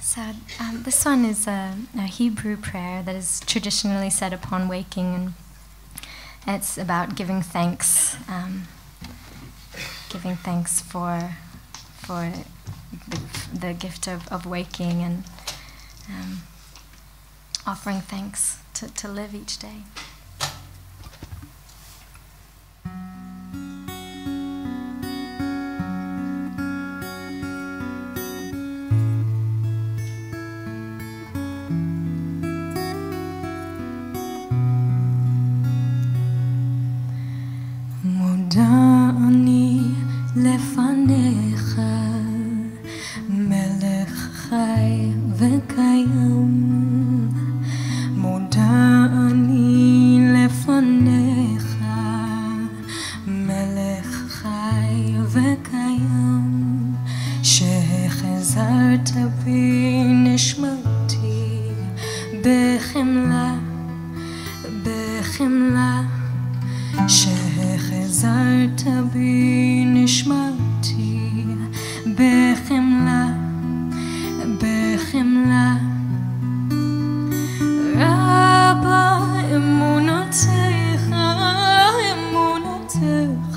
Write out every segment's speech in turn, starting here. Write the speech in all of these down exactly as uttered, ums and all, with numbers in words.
So um, this one is a, a Hebrew prayer that is traditionally said upon waking, and it's about giving thanks, um, giving thanks for for the, the gift of, of waking, and um, offering thanks to, to live each day. Modeh Ani lefanecha, melech chai vekayam. Modeh Ani lefanecha, melech chai vekayam. Shehechazarta bi nishmati, bechemla, bechemla. שהחזרת בי נשמתי בחמלה, בחמלה. רבה אמונתך, אמונתך,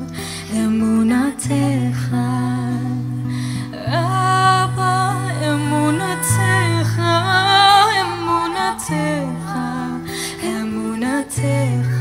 אמונתך. רבה אמונתך, אמונתך, אמונתך.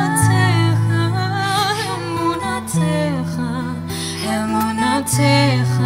אמונתך